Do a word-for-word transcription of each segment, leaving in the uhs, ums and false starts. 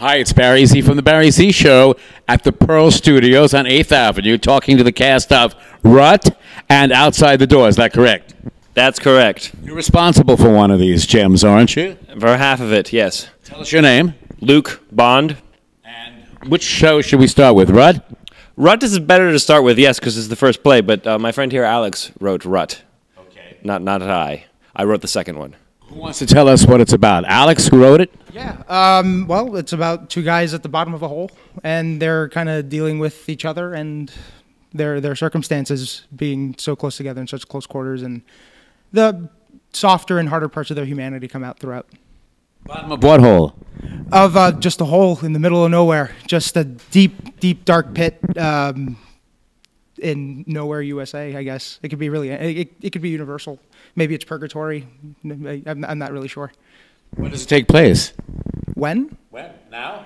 Hi, it's Barry Z from The Barry Z Show at the Pearl Studios on eighth Avenue, talking to the cast of Rut and Outside the Door. Is that correct? That's correct. You're responsible for one of these gems, aren't you? For half of it, yes. Tell us your name. Luke Bond. And which show should we start with, Rut? Rut is better to start with, yes, because it's the first play, but uh, my friend here, Alex, wrote Rut. Okay. Not, not I. I wrote the second one. Who wants to tell us what it's about? Alex, who wrote it? Yeah, um, well, it's about two guys at the bottom of a hole, and they're kind of dealing with each other and their their circumstances being so close together in such close quarters, and the softer and harder parts of their humanity come out throughout. Bottom of what hole? Of uh, just a hole in the middle of nowhere, just a deep, deep, dark pit um, in nowhere, U S A, I guess. It could be really, it, it could be universal. Maybe it's purgatory. I'm, I'm not really sure. When does it take place? When? When? Now?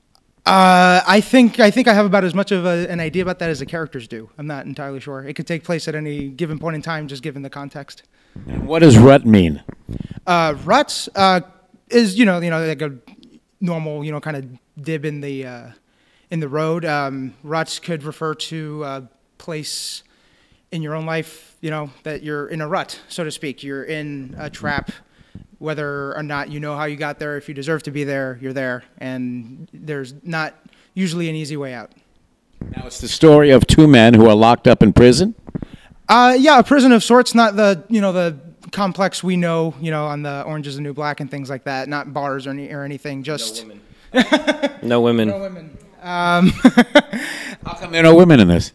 Uh, I think I think I have about as much of a, an idea about that as the characters do. I'm not entirely sure. It could take place at any given point in time, just given the context. And what does rut mean? Uh, rut uh, is you know you know like a normal you know kind of dib in the uh, in the road. Um, ruts could refer to a place in your own life, you know, that you're in a rut, so to speak. You're in a trap. Whether or not you know how you got there, if you deserve to be there, you're there, and there's not usually an easy way out. Now it's the story of two men who are locked up in prison? Uh, yeah, a prison of sorts, not the, you know, the complex we know, you know, on the Orange is the New Black and things like that, not bars or, any, or anything, just... No women. No women. No women. Um, How come there are no women in this?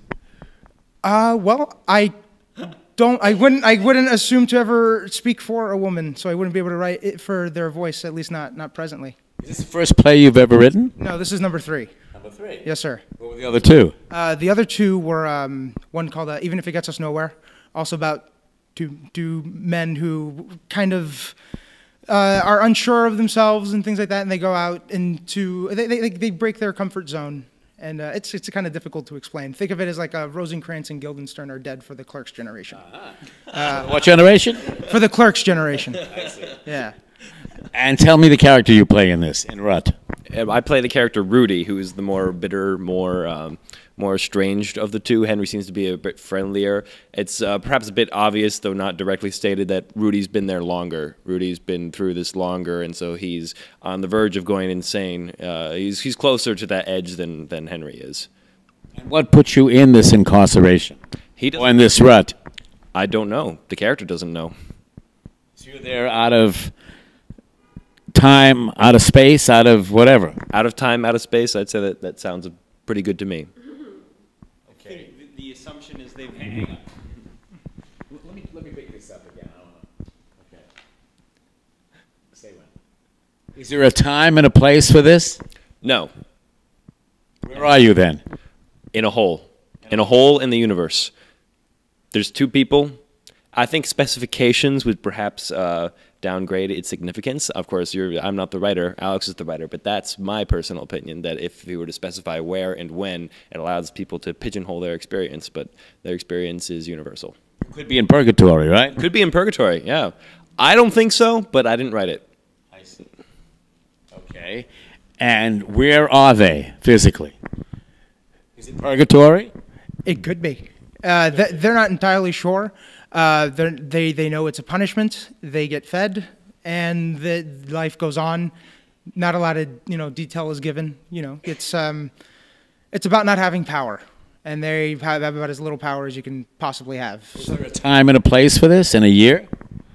Uh, well, I... Don't I wouldn't I wouldn't assume to ever speak for a woman, so I wouldn't be able to write it for their voice, at least not not presently. Is this the first play you've ever written? No, this is number three. Number three. Yes, sir. What were the other two? Uh, the other two were um, one called uh, "Even If It Gets Us Nowhere," also about two two men who kind of uh, are unsure of themselves and things like that, and they go out into they they they break their comfort zone. And uh, it's it's kind of difficult to explain. Think of it as like uh, Rosencrantz and Guildenstern are dead for the Clerks generation. Uh-huh. uh, what generation? For the Clerks generation. I see. Yeah. And tell me the character you play in this, in Rut. I play the character Rudy, who is the more bitter, more um, more estranged of the two. Henry seems to be a bit friendlier. It's uh, perhaps a bit obvious, though not directly stated, that Rudy's been there longer. Rudy's been through this longer, and so he's on the verge of going insane. Uh, he's he's closer to that edge than than Henry is. And what put you in this incarceration? He or in this rut? I don't know. The character doesn't know. So you're there out of time, out of space, out of whatever? Out of time, out of space. I'd say that that sounds pretty good to me. Okay. The, the assumption is they've. Hang on. Let me let me pick this up again. I don't know. Okay. Say when. Is there a time and a place for this? No. Where are you then? In a hole. In a hole in the universe. There's two people. I think specifications would perhaps uh, downgrade its significance. Of course, you're, I'm not the writer. Alex is the writer. But that's my personal opinion, that if we were to specify where and when, it allows people to pigeonhole their experience. But their experience is universal. Could be in purgatory, right? Could be in purgatory, yeah. I don't think so, but I didn't write it. I see. Okay. And where are they physically? Is it purgatory? It could be. Uh, th they're not entirely sure. Uh, they they know it's a punishment. They get fed, and the life goes on. Not a lot of you know detail is given. You know, it's um, it's about not having power, and they have about as little power as you can possibly have. Is there a time and a place for this in a year?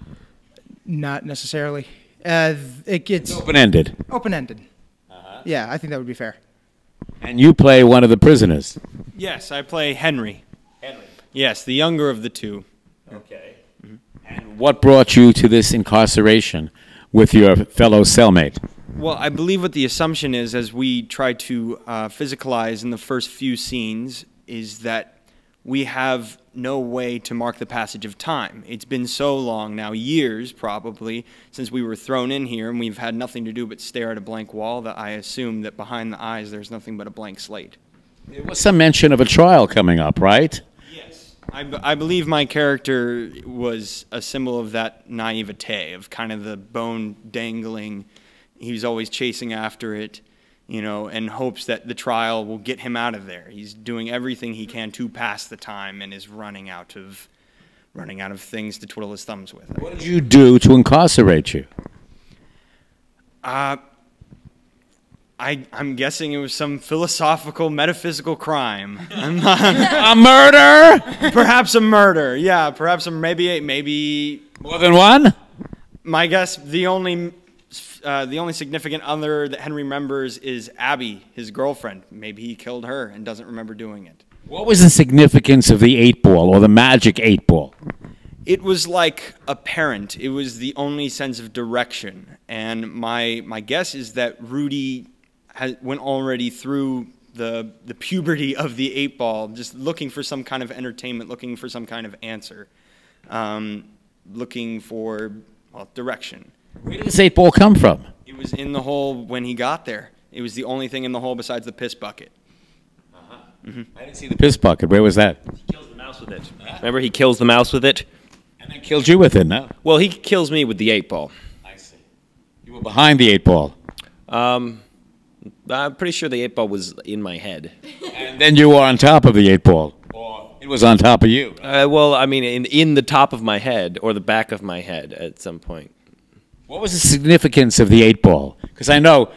Not necessarily. Uh, it gets open ended. Open ended. Uh-huh. Yeah, I think that would be fair. And you play one of the prisoners. Yes, I play Henry. Henry. Yes, the younger of the two. Okay. Mm-hmm. And what brought you to this incarceration with your fellow cellmate? Well, I believe what the assumption is, as we try to uh, physicalize in the first few scenes, is that we have no way to mark the passage of time. It's been so long now, years probably, since we were thrown in here, and we've had nothing to do but stare at a blank wall, that I assume that behind the eyes there's nothing but a blank slate. There was some mention of a trial coming up, right? Yes. I, b I believe my character was a symbol of that naivete, of kind of the bone dangling. He was always chasing after it. you know, and hopes that the trial will get him out of there. He's doing everything he can to pass the time and is running out of running out of things to twiddle his thumbs with. What did you do to incarcerate you? Uh, I, I'm guessing it was some philosophical, metaphysical crime. I'm not, A murder? perhaps a murder. Yeah, perhaps a, maybe maybe. More than one? My guess, the only uh, the only significant other that Henry remembers is Abby, his girlfriend. Maybe he killed her and doesn't remember doing it. What was the significance of the eight ball or the magic eight ball? It was like apparent. It was the only sense of direction. And my my guess is that Rudy has, went already through the the puberty of the eight ball, just looking for some kind of entertainment, looking for some kind of answer, um, looking for well, direction. Where did this eight ball come from? It was in the hole when he got there. It was the only thing in the hole besides the piss bucket. Uh-huh. Mm-hmm. I didn't see the piss bucket. Where was that? He kills the mouse with it. Remember, he kills the mouse with it? And then killed you with it, no? Well, he kills me with the eight ball. I see. You were behind the eight ball. Um, I'm pretty sure the eight ball was in my head. And then you were on top of the eight ball. Or it was on top of you. Uh, well, I mean, in, in the top of my head or the back of my head at some point. What was the significance of the eight ball? Because I know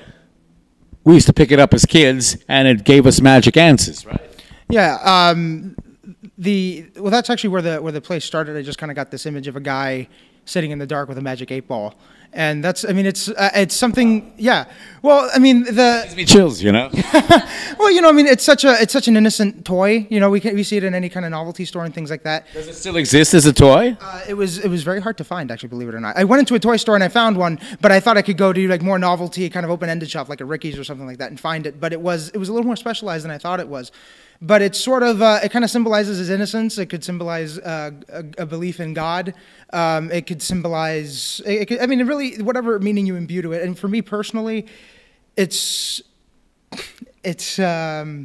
we used to pick it up as kids, and it gave us magic answers, right? Yeah. Um, the well, that's actually where the where the play started. I just kind of got this image of a guy sitting in the dark with a magic eight ball, and that's. I mean, it's uh, it's something. Yeah. Well, I mean, the Gives me chills, you know. well, you know, I mean, it's such a it's such an innocent toy. You know, we can we see it in any kind of novelty store and things like that. Does it still exist as a toy? Uh, it was it was very hard to find, actually, believe it or not. I went into a toy store and I found one, but I thought I could go to like more novelty, kind of open-ended shop like a Ricky's or something like that, and find it. But it was it was a little more specialized than I thought it was. But it's sort of uh, it kind of symbolizes his innocence. It could symbolize uh, a, a belief in God. Um, it could symbolize. It could, I mean, it really whatever meaning you imbue to it. And for me personally, it's it's. Um,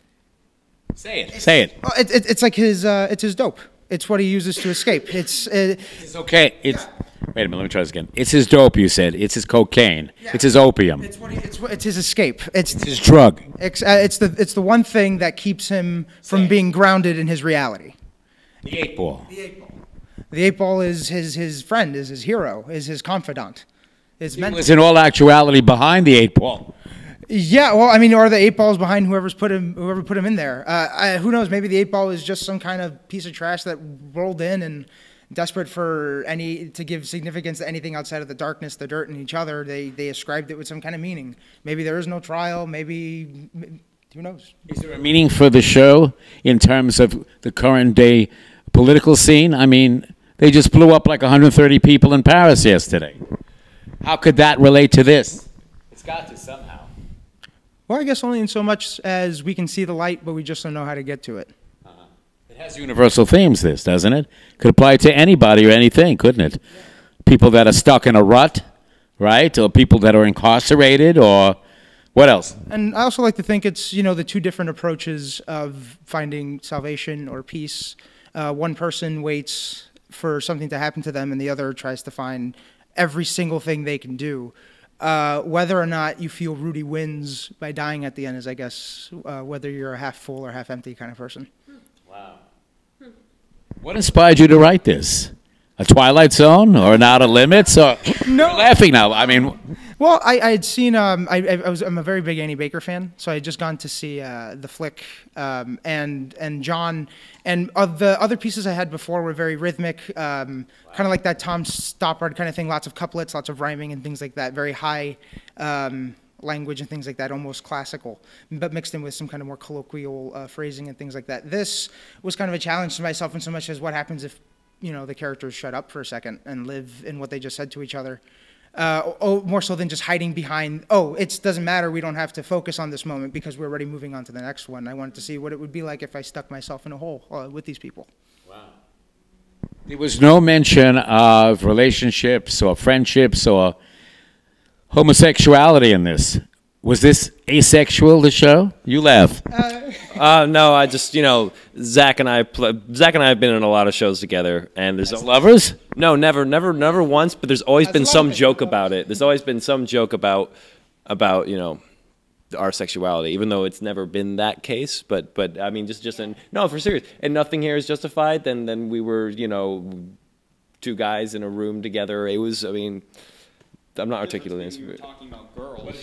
Say it. Say it. well, it, it it's like his uh, it's his dope. It's what he uses to escape. It's uh, It's okay. It's wait a minute. Let me try this again. It's his dope. You said it's his cocaine. It's his opium. it's what he, it's what- it's his escape. It's It's his drug. It's, uh, it's the it's the one thing that keeps him from being grounded in his reality. The eight ball. The eight ball. The eight ball is his his friend, is his hero, is his confidant, his He mentor. was in all actuality behind the eight ball. Yeah, well, I mean, or the eight balls behind whoever's put him, whoever put him in there. Uh, I, who knows? Maybe the eight ball is just some kind of piece of trash that rolled in and desperate for any to give significance to anything outside of the darkness, the dirt, and each other. They they ascribed it with some kind of meaning. Maybe there is no trial. Maybe who knows? Is there a meaning for the show in terms of the current day political scene? I mean, they just blew up like one hundred thirty people in Paris yesterday. How could that relate to this? It's got to somehow. Well, I guess only in so much as we can see the light, but we just don't know how to get to it. Uh-huh. It has universal themes, this, doesn't it? Could apply to anybody or anything, couldn't it? Yeah. People that are stuck in a rut, right? Or people that are incarcerated, or what else? And I also like to think it's, you know, the two different approaches of finding salvation or peace. Uh, one person waits for something to happen to them, and the other tries to find every single thing they can do. Uh, whether or not you feel Rudy wins by dying at the end is, I guess, uh, whether you're a half full or half empty kind of person. Wow. What inspired you to write this? A Twilight Zone or an Outer Limits? Or No. You're laughing now. I mean, Well, I, I had seen. Um, I, I was. I'm a very big Annie Baker fan, so I had just gone to see uh, the flick, um, and and John, and uh, the other pieces I had before were very rhythmic, um, kind of like that Tom Stoppard kind of thing. Lots of couplets, lots of rhyming and things like that. Very high um, language and things like that, almost classical, but mixed in with some kind of more colloquial uh, phrasing and things like that. This was kind of a challenge to myself, in so much as what happens if, you know, the characters shut up for a second and live in what they just said to each other. Uh, oh, more so than just hiding behind, oh, it doesn't matter, we don't have to focus on this moment because we're already moving on to the next one. I wanted to see what it would be like if I stuck myself in a hole uh, with these people. wow. There was no mention of relationships or friendships or homosexuality in this. Was this asexual, the show? You laugh. Uh, no, I just, you know, Zach and I, pl- Zach and I have been in a lot of shows together, and there's As lovers? no, never, never, never once. But there's always As been some lovers. joke about it. There's always been some joke about, about you know, our sexuality, even though it's never been that case. But but I mean, just just in, no, for serious, and nothing here is justified. Then then we were, you know, two guys in a room together. It was, I mean, I'm not articulating this. You were talking about girls.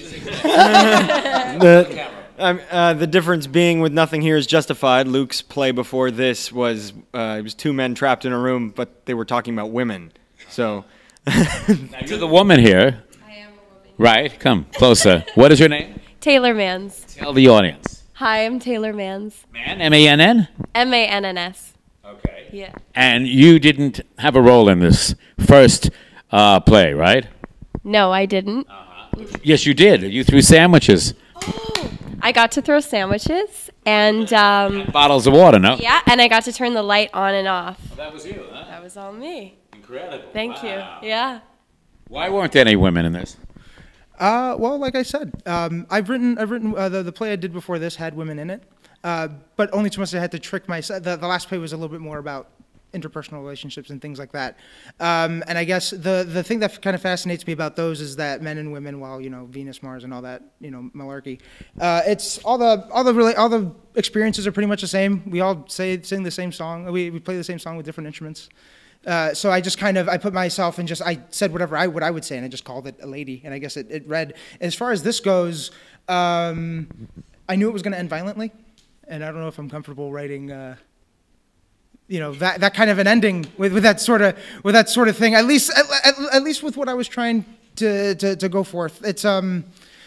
the, um, uh, the difference being with Nothing Here is Justified, Luke's play before this was uh, it was two men trapped in a room, but they were talking about women. So Now, you're the woman here. I am a woman. Right, come closer. What is your name? Taylor Mans. Tell the audience. Hi, I'm Taylor Mans. Man, M A N N? M A N N S. Okay. Yeah. And you didn't have a role in this first uh, play, right? No, I didn't. Yes, you did. You threw sandwiches, I got to throw sandwiches, and um, bottles of water, no? yeah, and I got to turn the light on and off. That was you, huh? That was all me. Incredible. Thank you. Yeah. Why weren't there any women in this? Uh, well, like I said, um, I've written, I've written uh, the, the play I did before this had women in it, uh, but only too much I had to trick myself. The, the last play was a little bit more about interpersonal relationships and things like that. Um, and I guess the the thing that kind of fascinates me about those is that men and women, while you know Venus, Mars, and all that you know malarkey, uh, it's all the all the really all the experiences are pretty much the same. We all say sing the same song. We we play the same song with different instruments. Uh, so I just kind of I put myself and just I said whatever I what I would say, and I just called it a lady, and I guess it, it read. As far as this goes, um, I knew it was going to end violently, and I don't know if I'm comfortable writing. Uh, you know that that kind of an ending with, with that sort of with that sort of thing. At least at, at, at least with what I was trying to, to to go forth. It's um.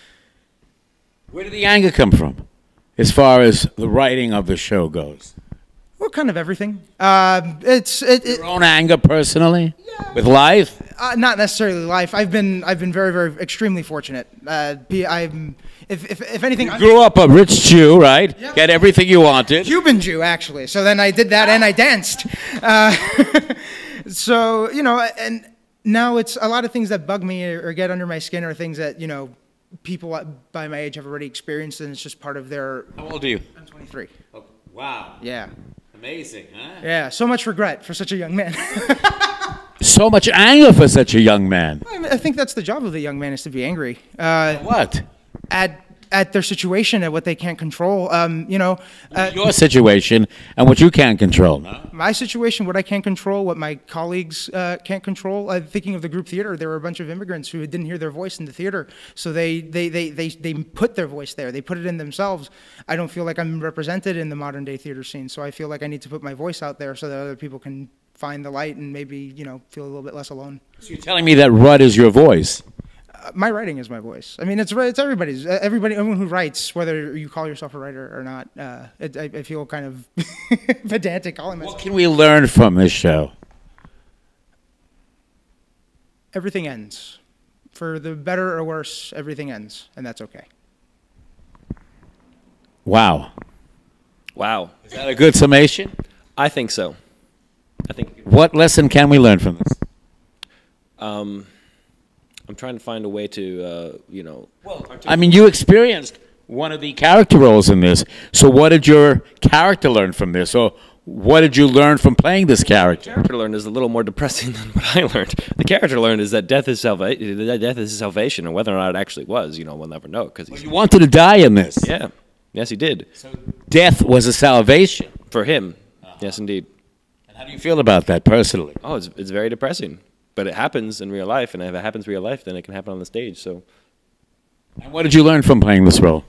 Where did the anger come from, as far as the writing of the show goes? Well, kind of everything. Uh, it's it, it, Your own anger personally, with life. uh, not necessarily life. I've been I've been very very extremely fortunate. Uh, be- I'm if if if anything. You I'm grew up a rich Jew, right? Yeah. Get everything you wanted. Cuban Jew actually. So then I did that and I danced. Uh, so you know, and now it's a lot of things that bug me or, or get under my skin are things that you know people by my age have already experienced, and it's just part of their. How old are you? I'm twenty-three. Oh, wow. Yeah. Amazing, huh? Yeah, so much regret for such a young man. So much anger for such a young man. I, mean, I think that's the job of a young man is to be angry uh, What? at at their situation, at what they can't control. Um, you know, uh, Your situation and what you can't control. No? my situation, what I can't control, what my colleagues uh, can't control. Uh, thinking of the group theater, there were a bunch of immigrants who didn't hear their voice in the theater, so they they, they, they they put their voice there. They put it in themselves. I don't feel like I'm represented in the modern day theater scene, so I feel like I need to put my voice out there so that other people can find the light and maybe you know feel a little bit less alone. So you're telling me that Rudd is your voice? Uh, my writing is my voice. I mean, it's it's everybody's. Uh, everybody, everyone who writes, whether you call yourself a writer or not. Uh, it, I, I feel kind of pedantic calling myself. What can we learn from this show? Everything ends, for the better or worse. Everything ends, and that's okay. Wow. Wow, Is that a good summation? I think so. I think What lesson can we learn from this? um, I'm trying to find a way to, uh, you know. Well, I mean, you experienced one of the character roles in this. So what did your character learn from this? Or what did you learn from playing this character? character learned is a little more depressing than what I learned. The character learned is that death is salvation. That death is salvation, and whether or not it actually was, you know, we'll never know. Because You wanted to die in this. yeah, yes, he did. Death was a salvation. For him, yes, indeed. And how do you feel about that personally? Oh, it's it's very depressing, but it happens in real life, and if it happens in real life, then it can happen on the stage. So, And what did you learn from playing this role?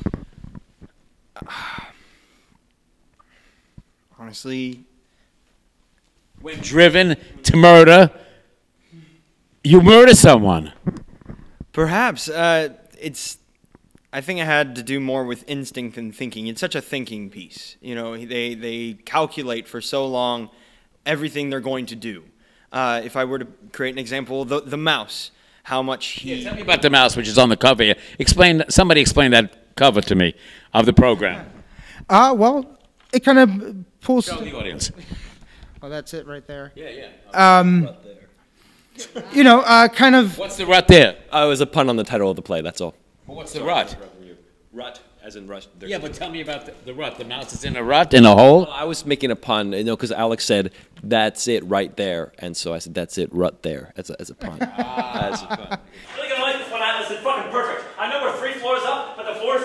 Honestly, When driven to murder, you murder someone. perhaps uh, it's. I think it had to do more with instinct than thinking. It's such a thinking piece. You know, they they calculate for so long everything they're going to do. Uh, if I were to create an example, the the mouse, how much he. Tell me about the mouse, which is on the cover here. Explain. Somebody explain that cover to me of the program. Uh, well, it kind of pulls. Tell the audience. Oh, that's it right there. Yeah, yeah. Um, you know, uh, kind of. What's the rut there? Oh, it was a pun on the title of the play. That's all. What's the rut? Rut, as in rush. Yeah, but tell me about the, the rut. The mouse is in a rut, in a hole? I was making a pun, you know, because Alex said, "That's it, right there," and so I said, "That's it, rut there," as a, as a pun. As a pun. I really gonna like this one, Atlas. It's fucking perfect. I know we're three floors up, but the floor is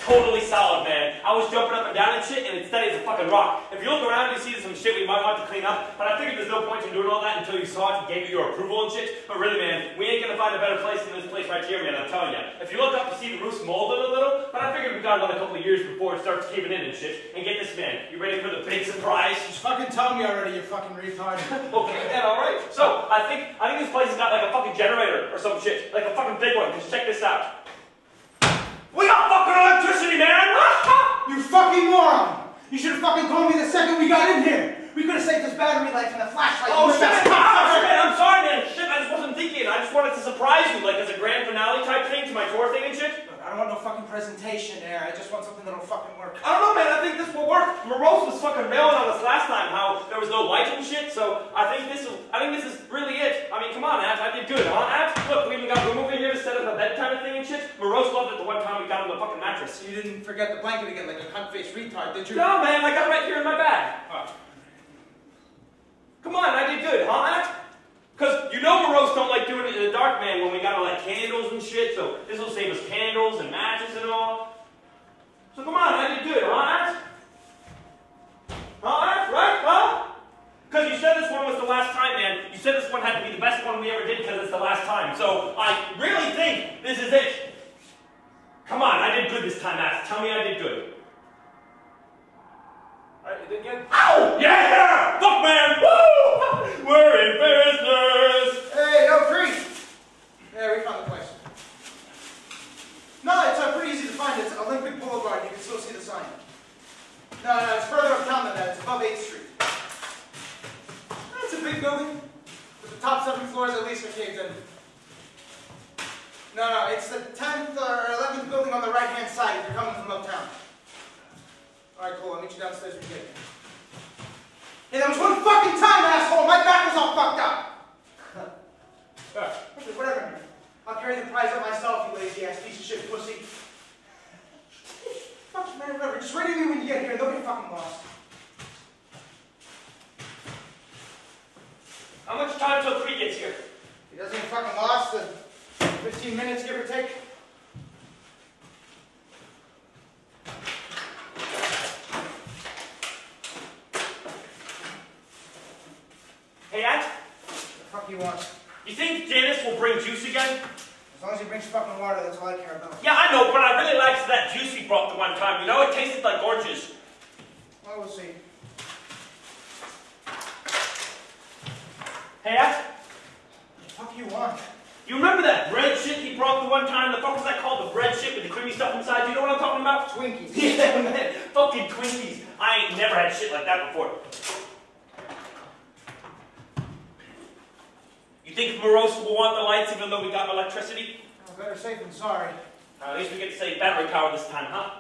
totally solid, man. I was jumping up and down and shit, and it's steady as a fucking rock. If you look around, you see some shit we might want to clean up, but I figured there's no point in doing all that until you saw it and gave you your approval and shit. But really, man, we ain't gonna find a better place than this place right here, man, I'm telling you. If you look up, you see the roof's molded a little, but I figured we got another couple of years before it starts caving in and shit. And get this, man, you ready for the big surprise? Just fucking tell me already, you fucking retard. Okay, then, alright. So, I think, I think this place has got like a fucking generator or some shit. Like a fucking big one, just check this out. We got fucking electricity, man! You fucking moron! You should have fucking told me the second we got in here. We could have saved this battery life and the flashlight. Oh You shit! best- Oh, shit, I'm sorry, man. Shit, I just wasn't thinking. I just wanted to surprise you, like as a grand finale type thing to my tour thing and shit. Look, I don't want no fucking presentation there. I just want something that'll fucking work. I don't know, man. I think this will work. Morose was fucking railing on us last time how there was no light and shit. So I think this is. I think this is really it. I mean, come on, Abs. I did good, huh, Abs? Look, we even got room over here to set up a bed kind of thing and shit. Morose loved it the one time we got him the fucking mattress. You didn't forget the blanket again like a cunt-faced retard, did you? No, man. I got it right here in my bag. Oh. Come on, I did good, huh, Abs? Because you know Morose don't like doing it in the dark, man, when we gotta light candles and shit, so this will save us candles and matches and all. So come on, I did good, huh, Abs? Huh, Abs? Right? Huh? Because you said this one was the last time, man. You said this one had to be the best one we ever did because it's the last time. So I really think this is it. Come on, I did good this time, Abs. Tell me I did good. Alright, you did good? Ow! Yeah! Fuck, man! Woo! We're in business! Hey, yo, Tree! Yeah, we found the place. No, it's uh, pretty easy to find. It's Olympic Boulevard. You can still see the sign. No, no, it's further uptown than that. It's above eighth Street. It's a big building. With the top seven floors at least are caved in. No, no, it's the tenth or eleventh building on the right-hand side if you're coming from uptown. Alright, cool. I'll meet you downstairs when you get here. Hey, that was one fucking time, asshole! My back was all fucked up! Alright, okay, whatever. I'll carry the prize up myself, you lazy-ass piece of shit pussy. Fuck, man, whatever. Just ready me when you get here. Don't get fucking lost. How much time till Cree gets here? He doesn't get fucking lost. Uh, fifteen minutes, give or take. Hey, Ant? What the fuck you want? You think Janice will bring juice again? As long as he brings fucking water, that's all I care about. Yeah, I know, but I really liked that juice he brought the one time. You know, it tasted like oranges. Well, we'll see. Hey, Ant? What the fuck you want? You remember that bread shit he brought the one time? The fuck was that called? The bread shit with the creamy stuff inside? You know what I'm talking about? Twinkies. Yeah, man. Fucking Twinkies. I ain't never had shit like that before. You think Morose will want the lights even though we got electricity? Oh, better safe than sorry. Uh, at least we get to save battery power this time, huh?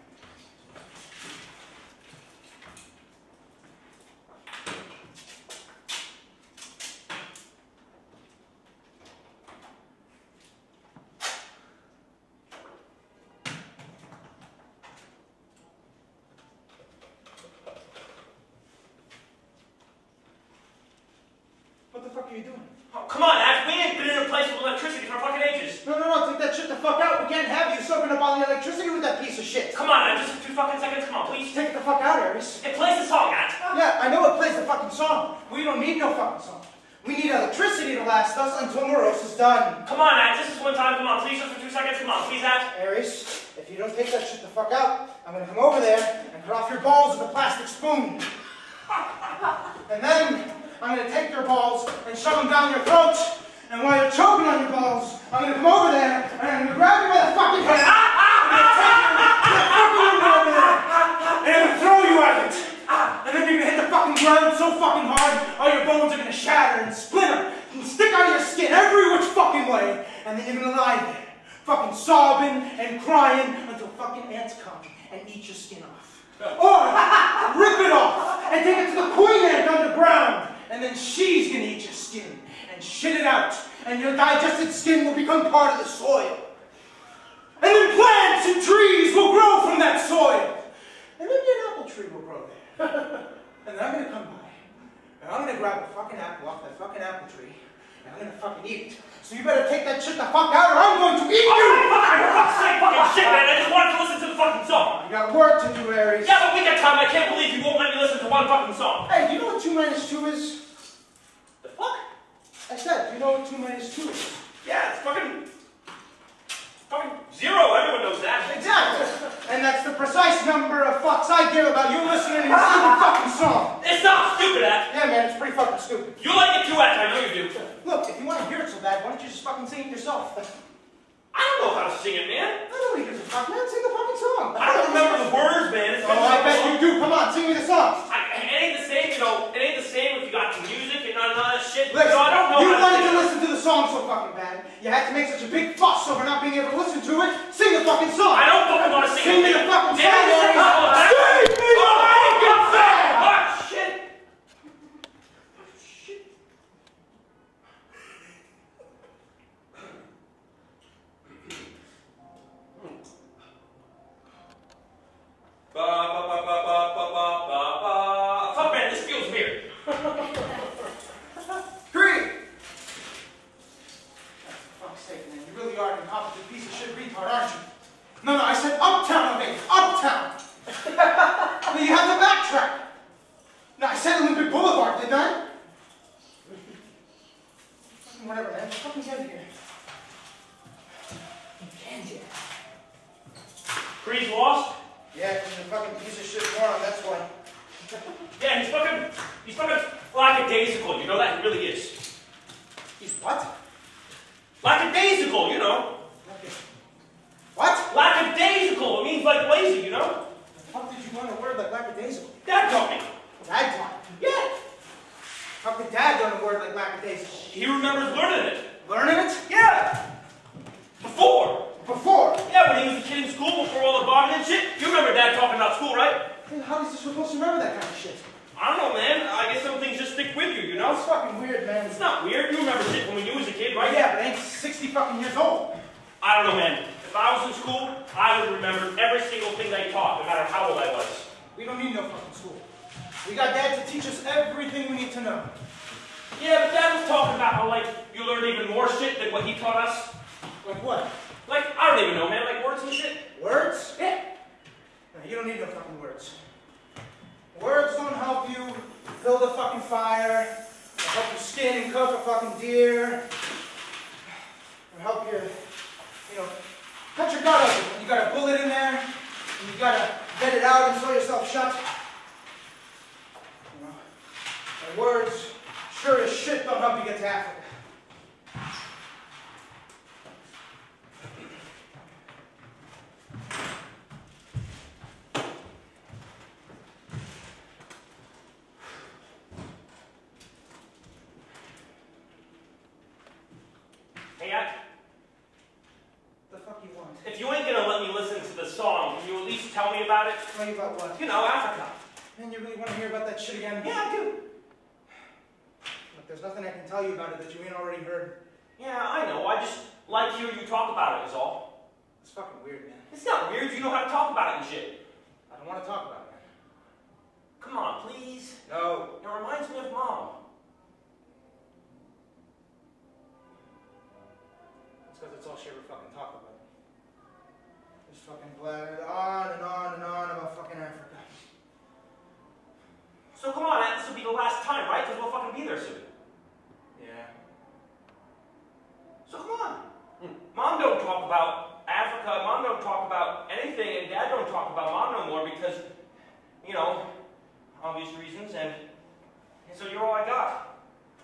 What the fuck are you doing? Oh, come on, Ash. We ain't been in a place with electricity for fucking ages. No, no, no, take that shit the fuck out. We can't have you soaking up all the electricity with that piece of shit. Come on, Ash. Just a few fucking seconds. Come on, please. Take it the fuck out, Aries. It plays the song, Ash. Yeah, I know it plays the fucking song. We don't need no fucking song. We need electricity to last us until Morose is done. Come on, Ash. This is one time. Come on, please. Just for two seconds. Come on, please, Ash. Aries, if you don't take that shit the fuck out, I'm gonna come over there and cut off your balls with a plastic spoon. And then I'm gonna take your balls and shove them down your throat. And while you're choking on your balls, I'm gonna come over there and I'm gonna grab you by the fucking head. I'm gonna take your, your fucking window over there. And I'm gonna throw you at it. And then you're gonna hit the fucking ground so fucking hard, all your bones are gonna shatter and splinter and stick out of your skin every which fucking way. And then you're gonna lie there, fucking sobbing and crying until fucking ants come and eat your skin off. Or rip it off and take it to the queen ant underground. And then she's gonna eat your skin and shit it out. And your digested skin will become part of the soil. And then plants and trees will grow from that soil. And maybe an apple tree will grow there. And then I'm gonna come by. And I'm gonna grab a fucking apple off that fucking apple tree. I'm gonna fucking eat it. So you better take that shit the fuck out or I'm going to eat you! Alright, fine, for fuck's sake, fucking shit, man. I just wanted to listen to the fucking song. You got work to do, Aries. Yeah, but we got time. I can't believe you won't let me listen to one fucking song. Hey, do you know what two minus two is? The fuck? I said, do you know what two minus two is? Yeah, it's fucking... fucking zero. Everyone knows that. Exactly. And that's the precise number of fucks I give about you listening to this stupid fucking song. It's not stupid, At. Yeah, man, it's pretty fucking stupid. You like it too, At. I know you do. Look, if you want to hear it so bad, why don't you just fucking sing it yourself? I don't know how to sing it, man. I don't even give a fuck, man. Sing the fucking song. I don't remember the words, man. It's Oh, I bet you do. Come on, sing me the song. I, it ain't the same, you know. It ain't the same if you got the music and none of that shit. Listen, you know, I don't know you how to wanted sing to it. listen to the song so fucking bad. You had to make such a big fuss over not being able to listen to it. Sing the fucking song. I don't fucking want to sing Sing it. me the fucking Damn song, it, Aries. sing all of that. Sing me the Oh, fucking song. oh, shit. Shit. Ba, ba, ba, ba, ba, ba, ba, ba, ba. Fuck, man, this feels weird. Green. For fuck's sake, man. You really are an incompetent piece of shit retard, aren't you? No, no, I said uptown, okay? Uptown. No, you have to backtrack. No, I said Olympic Boulevard, didn't I? Whatever, man. Fucking get here. Can't you? Creed's lost? Yeah, because you're a fucking piece of shit moron, that's why. Yeah, he's fucking, he's fucking lackadaisical, you know that? He really is. He's what? Lackadaisical, you know? What? Lackadaisical, it means like lazy, you know? The fuck did you learn a word like lackadaisical? Dad taught me. Dad taught you. Yeah. How could Dad learn a word like lackadaisical? He remembers learning it. Learning it? Yeah. Before. Before. Yeah, when he was a kid in school before all the bombing and shit. You remember Dad talking about school, right? Hey, how is he supposed to remember that kind of shit? I don't know, man. I guess some things just stick with you, you know? That's fucking weird, man. It's not weird. You remember shit from when you was a kid, right? Yeah, but I ain't sixty fucking years old. I don't know, man. If I was in school, I would remember every single thing they taught, no matter how old I was. We don't need no fucking school. We got Dad to teach us everything we need to know. Yeah, but Dad was talking about how, like, you learned even more shit than what he taught us. Like what? Like, I don't even know, man. Like, words and shit. Words? Yeah. No, you don't need no fucking words. Words don't help you build a fucking fire, or help you skin and cook a fucking deer, or help you, you know, cut your gut open. You got a bullet in there, and you gotta vet it out and sew yourself shut. You know, and words sure as shit don't help you get to Africa. Hey, I, What the fuck you want? if you ain't gonna let me listen to the song, can you at least tell me about it? Tell you about what? You know, Africa. Man, you really want to hear about that shit again? Yeah, I do. Look, there's nothing I can tell you about it that you ain't already heard. Yeah, I know. I just like hearing you talk about it is all. It's fucking weird, man. It's not weird. You know how to talk about it and shit. I don't want to talk about it, man. Come on, please. No. It reminds me of Mom. It's because it's all she ever fucking talked about. Just fucking blathered on and on and on about fucking Africa. So come on, Aunt, this will be the last time, right? Because we'll fucking be there soon. Yeah. So come on. Mom don't talk about Africa. Mom don't talk about anything, and Dad don't talk about Mom no more because, you know, obvious reasons, and, and so you're all I got.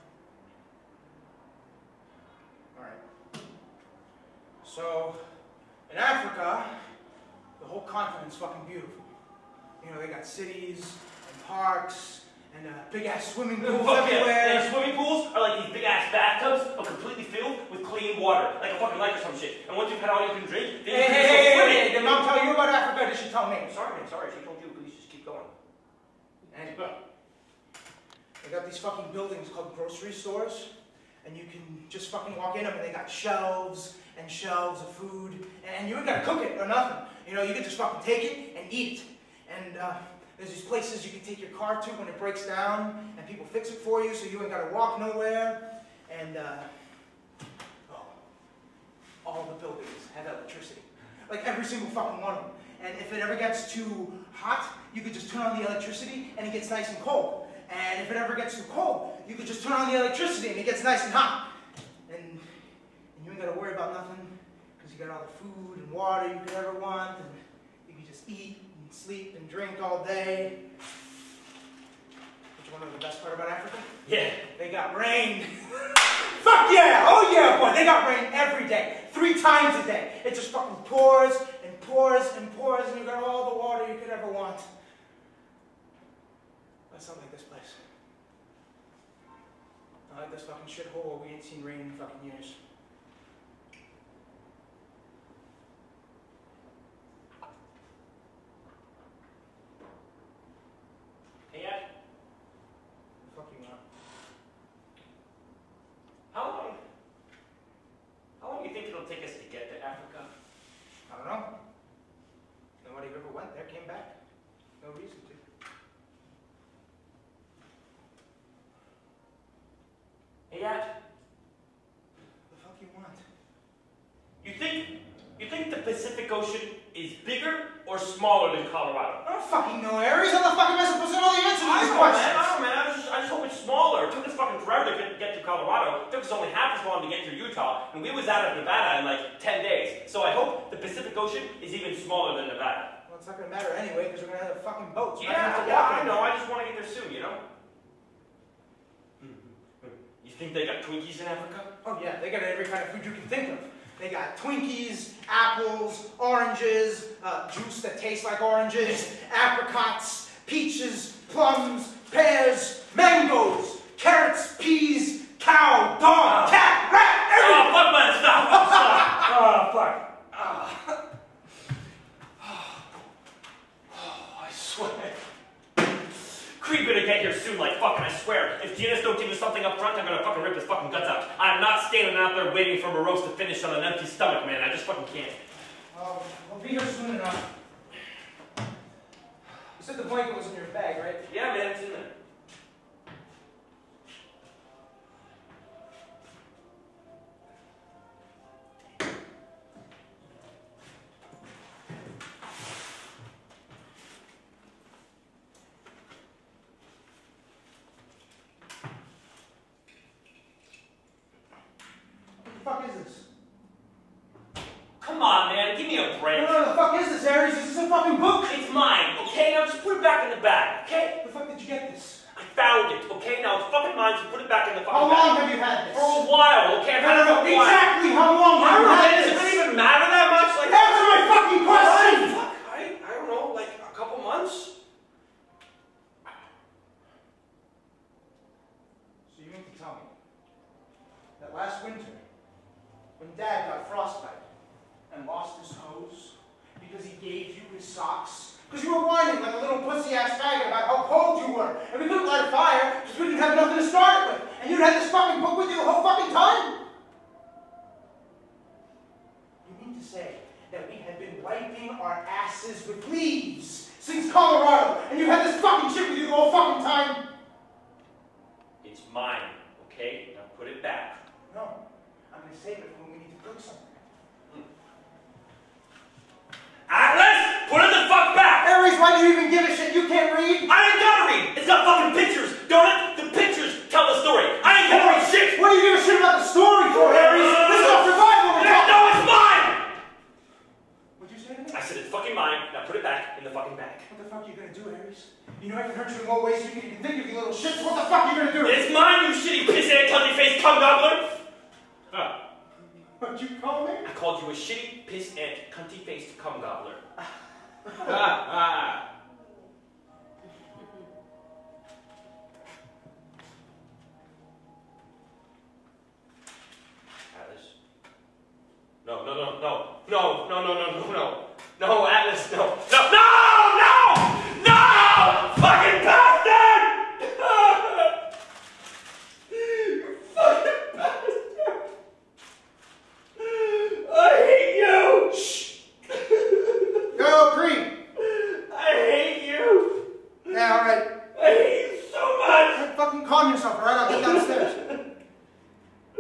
Alright. So, in Africa, the whole continent's fucking beautiful. You know, they got cities and parks and uh, big-ass swimming pools Fuck yeah. everywhere. And swimming pools are like these big ass bathtubs, but completely filled with clean water, like a fucking lake or some shit. And once you've had all you can drink, then Hey, you can hey, just go hey, swimming. hey, did Mom tell you about Africa or did she tell me? Sorry, man, sorry. She told you. Please just keep going. And they got these fucking buildings called grocery stores, and you can just fucking walk in them, and they got shelves and shelves of food, and you ain't gotta cook it or nothing. You know, you can just fucking take it and eat it. And uh, there's these places you can take your car to when it breaks down, and people fix it for you, so you ain't gotta walk nowhere. and uh, oh, all the buildings have electricity. Like every single fucking one of them. And if it ever gets too hot, you could just turn on the electricity and it gets nice and cold. And if it ever gets too cold, you could just turn on the electricity and it gets nice and hot. And, and you ain't gotta worry about nothing, because you got all the food and water you could ever want, and you can just eat and sleep and drink all day. Which one of the best part about Africa? Yeah. They got rain. Fuck yeah! Oh yeah, boy! They got rain every day. Three times a day. It just fucking pours and pours and pours, and you got all the water you could ever want. That's not like this place. Not like this fucking shithole where we ain't seen rain in fucking years. Hey, Ed. The fuck you want? How long? How long do you think it'll take us to get to Africa? I don't know. Nobody who ever went there came back. No reason to. Hey, Ed. The fuck you want? You think you think the Pacific Ocean is bigger or smaller than Colorado? I don't fucking know, Aries. How the fuck am I supposed to know the answer to I these don't know, man. questions? I don't know, man. I just, I just hope it's smaller. It took us fucking forever to get, get to Colorado. It took us only half as long to get through Utah, and we was out of Nevada in like ten days. So I hope the Pacific Ocean is even smaller than Nevada. Well, it's not gonna matter anyway, because we're gonna have fucking boats. We're not Yeah, gonna have to yeah, walk I know. anywhere. I just want to get there soon, you know? You think they got Twinkies in Africa? Oh yeah, they got every kind of food you can think of. They got Twinkies, apples, oranges, uh, juice that tastes like oranges, apricots, peaches, plums, pears, mangoes, carrots, peas, cow, dog, cat, rat, Oh, everything! fuck, man, stop! Stop! Oh, fuck. Oh, I swear. Creed better get here soon, like fucking, I swear. If Giannis don't give us something up front, I'm gonna fucking rip his fucking guts out. I'm not standing out there waiting for Morose to finish on an empty stomach, man. I just fucking can't. Oh, we'll be here soon enough. You said the blanket was in your bag, right? Yeah, man, it's in there. What the fuck is this? Come on, man, give me a break. No, no, the fuck is this, Aries? This is a fucking book! It's mine, okay? Now just put it back in the bag, okay? Where the fuck did you get this? I found it, okay? Now it's fucking mine, so put it back in the fucking How bag. long have you had this? For a while, okay? I've No, had no, it no, for a while. exactly how long I have don't you know, had man. Does this? it really even matter that much? Like, Answer my fucking question! Fuck, I, I don't know, like a couple months? So you mean to tell me that last winter, when Dad got frostbite and lost his hose because he gave you his socks, because you were whining like a little pussy-ass faggot about how cold you were, and we couldn't light a fire because we didn't have nothing to start it with, and you'd had this fucking book with you the whole fucking time? You mean to say that we had been wiping our asses with leaves since Colorado, and you had this fucking shit with you the whole fucking time? It's mine, okay? Now put it back. No, I'm going to save it for when we need to cook something. Atlas! Put it the fuck back! Aries, why do you even give a shit? You can't read? I ain't gotta read! It's got fucking pictures, don't it? The pictures tell the story. I ain't gonna read shit! What do you give a shit about the story for, Aries? This is a survival we're No, talking no, it's mine! What'd you say to me? I said it's fucking mine, now put it back in the fucking bag. What the fuck are you gonna do, Aries? You know I can hurt you in more ways than you can even think of, you little shit, so what the fuck are you gonna do? It's mine, you shitty piss-ass, cunty-faced cum gobbler! Huh. What'd you call me? I called you a shitty, piss-ant, cunty-faced cum gobbler. Ah, ah. Atlas. No, no, no, no. No, no, no, no, no, no. No, Atlas, no. No, no, no! No! Fucking bastard! You fucking bastard! I hate you! Shh! Go, Cream! I hate you! Yeah, alright. I hate you so much! Fucking calm yourself, alright? I'll get downstairs.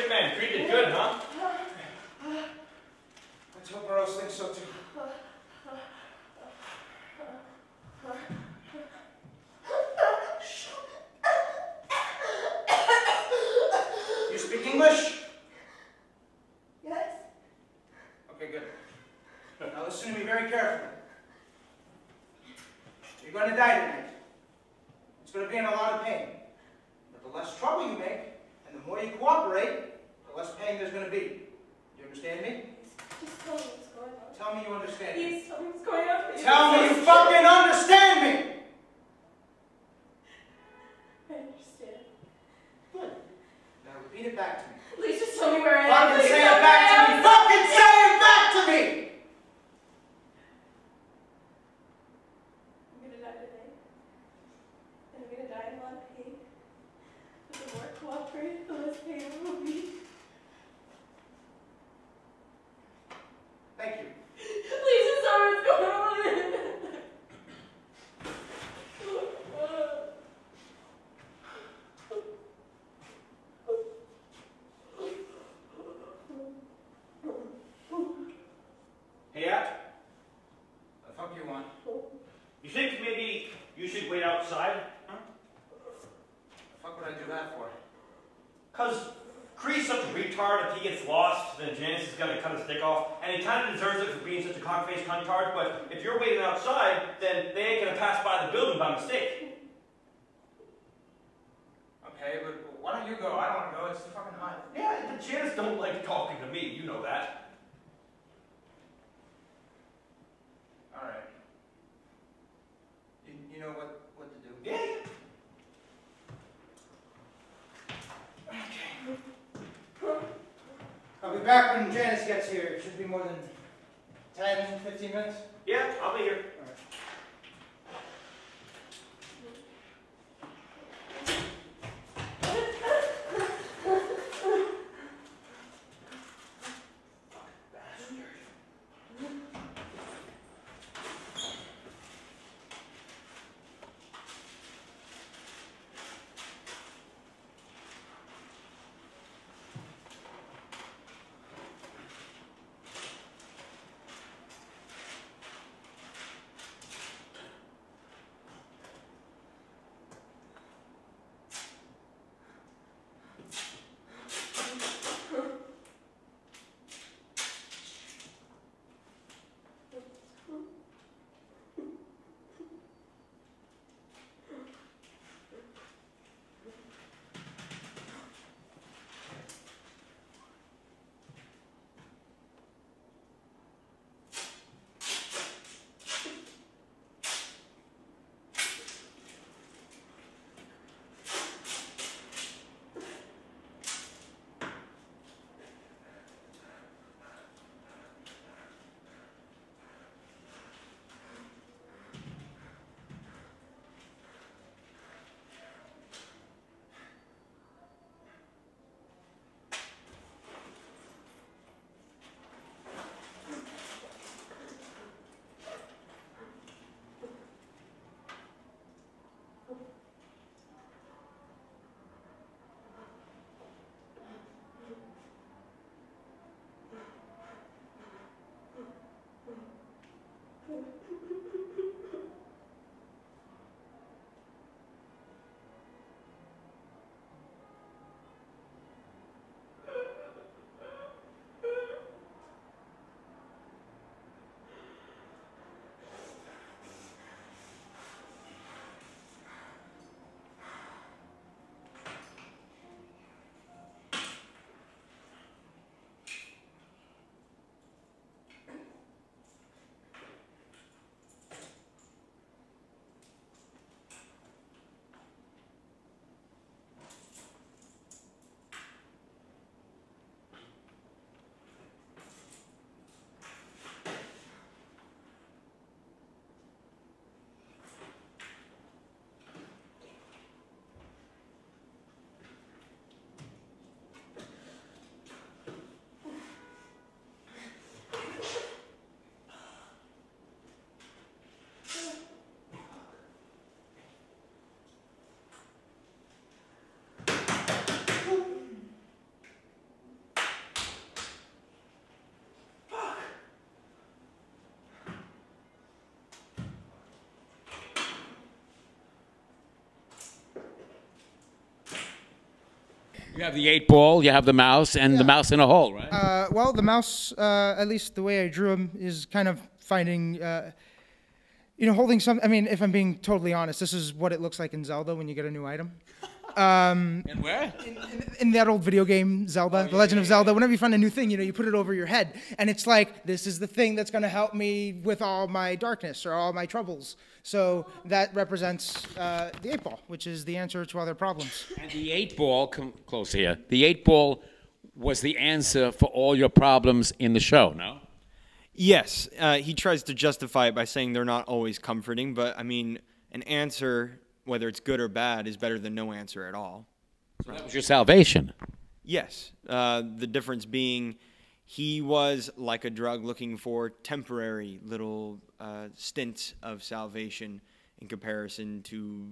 shit, man. Creed did good, huh? Let's hope Rose thinks so too. You speak English? Yes. Okay, good. Now listen to me very carefully. You're going to die tonight. It's going to be in a lot of pain. But the less trouble you make, and the more you cooperate, the less pain there's going to be. You understand me? Just tell me what's going on. Tell me you understand me. Please tell me what's going on. Tell me you fucking understand me! I understand. Good. Now repeat it back to me. Please just tell me where I am. Fucking Please say tell it back where to I me! am. Fucking say it back to me! I'm gonna die today. And I'm gonna die in a lot of pain. But the more I cooperate, the less pain it will be. Thank you. Please just tell me what's going on. Hey, yeah? The fuck you want? You think maybe you should wait outside? Huh? The fuck would I do that for? Cause Creed's such a retard. If he gets lost, then Janice is gonna cut his dick off, and he kind of deserves it for being such a cock-faced cuntard. But if you're waiting outside, then they ain't gonna pass by the building by mistake. Okay, but why don't you go? I don't want to go. It's too fucking hot. Yeah, the Janice don't like talking to me. You know that. All right. You, you know what, what to do? Yeah. I'll be back when Janice gets here. It should be more than ten, fifteen minutes. Yeah, I'll be here. You have the eight ball, you have the mouse, and the mouse in a hole, right? Uh, well, the mouse, uh, at least the way I drew him, is kind of finding, uh, you know, holding some. I mean, if I'm being totally honest, this is what it looks like in Zelda when you get a new item. and where? In, in, in that old video game, Zelda, Oh, yeah, The Legend yeah, of Zelda, whenever you find a new thing, you know, you put it over your head, and it's like, this is the thing that's going to help me with all my darkness or all my troubles. So that represents uh, the eight ball, which is the answer to all their problems. And the eight ball, come close here. The eight ball was the answer for all your problems in the show, no? Yes, uh, he tries to justify it by saying they're not always comforting, but I mean, an answer, whether it's good or bad, is better than no answer at all. So that was your salvation. Yes, uh, the difference being he was like a drug looking for temporary little uh, stints of salvation in comparison to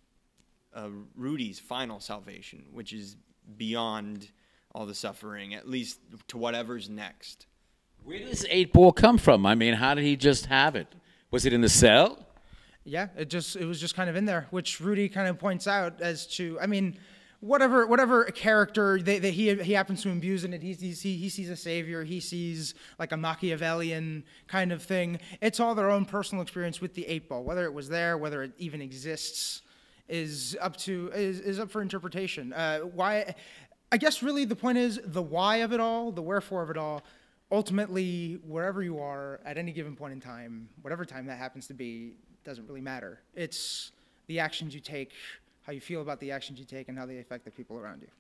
uh, Rudy's final salvation, which is beyond all the suffering, at least to whatever's next. Where did this eight ball come from? I mean, how did he just have it? Was it in the cell? Yeah, it just it was just kind of in there, which Rudy kind of points out as to, I mean, whatever whatever character they, they, he he happens to imbue in it, he, he he sees a savior, he sees like a Machiavellian kind of thing. It's all their own personal experience with the eight ball, whether it was there, whether it even exists, is up to is is up for interpretation. Uh, why? I guess really the point is the why of it all, the wherefore of it all. Ultimately, wherever you are at any given point in time, whatever time that happens to be, doesn't really matter. It's the actions you take, how you feel about the actions you take, and how they affect the people around you.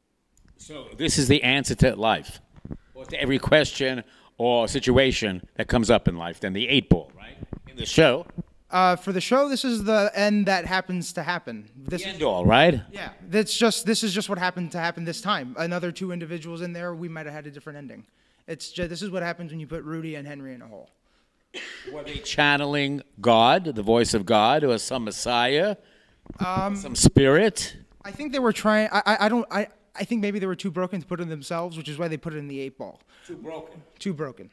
So this is the answer to life, or to every question or situation that comes up in life. Then the eight ball, right? In the show, Uh, for the show, this is the end that happens to happen. This the is, end all, right? yeah, that's just this is just what happened to happen this time. Another two individuals in there, we might have had a different ending. It's just, this is what happens when you put Rudy and Henry in a hole. Were they channeling God, the voice of God, or some Messiah, um, some spirit? I think they were trying. I, I, I don't. I, I think maybe they were too broken to put it in themselves, which is why they put it in the eight ball. Too broken. Too broken.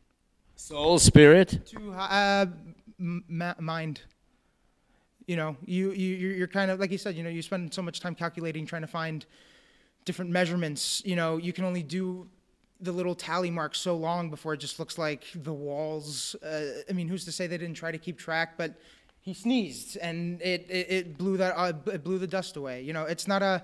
Soul, spirit. Too uh, m- ma- mind. You know, you you you're you're kind of like you said. You know, you spend so much time calculating, trying to find different measurements. You know, you can only do the little tally mark so long before it just looks like the walls. Uh, I mean, who's to say they didn't try to keep track? But he sneezed, and it it, it blew that uh, it blew the dust away. You know, it's not a.